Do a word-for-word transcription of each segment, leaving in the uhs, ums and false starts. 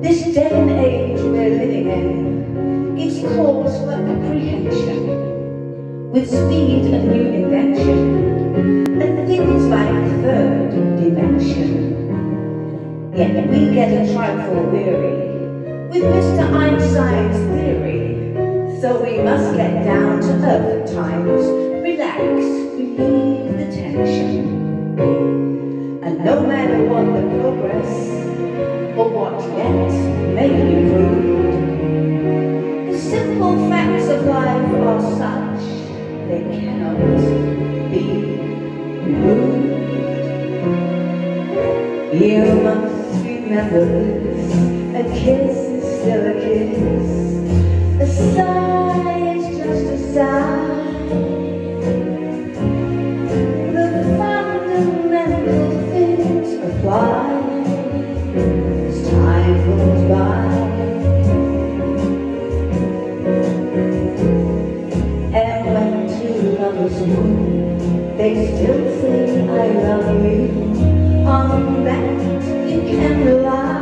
This day and age we're living in gives cause for apprehension, with speed and new invention, and things like third dimension. Yet we get a trifle weary with Mister Einstein's theory, so we must get down to earth at times, relax, relieve the tension. And no matter what the progress, or what yet may be proved, the simple facts of life are such they cannot be removed. You must remember this: a kiss is still a kiss, a sigh is just a sigh. The fundamental things apply as time goes by. And when two lovers meet, they still say I love you. On that you can rely.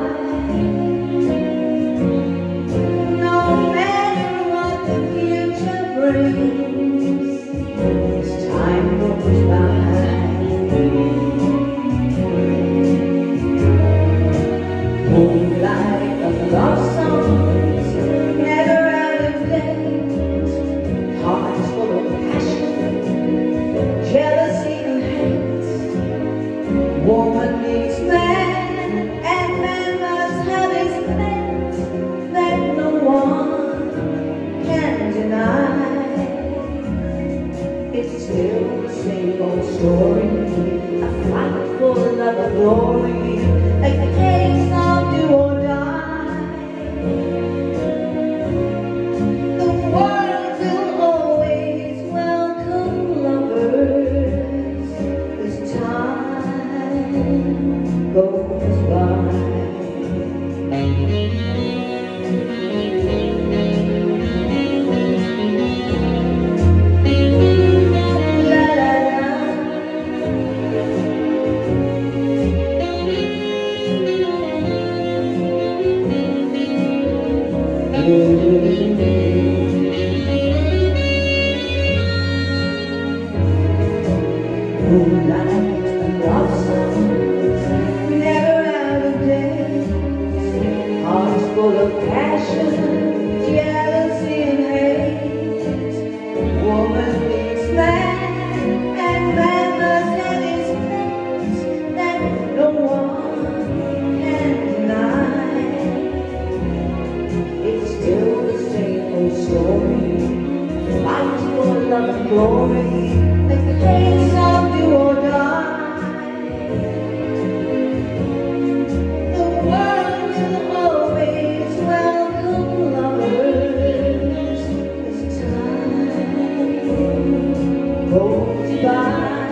No matter what the future brings, as time goes by. Moonlight of love songs, never out of date. Hearts full of passion, jealousy and hate. Woman needs man, and man must have his mate, that no one can deny. It's still the same old story, a fight for love and glory, a case of do or die. The world will always welcome lovers as time goes by. Moonlight and love songs, never out of date. Hearts full of passion, jealousy and hate. Woman needs man, and man must have his place, that no one can deny. It's still the same old story, fight for love and glory, a case of do or die. The world will always welcome lovers as time goes by.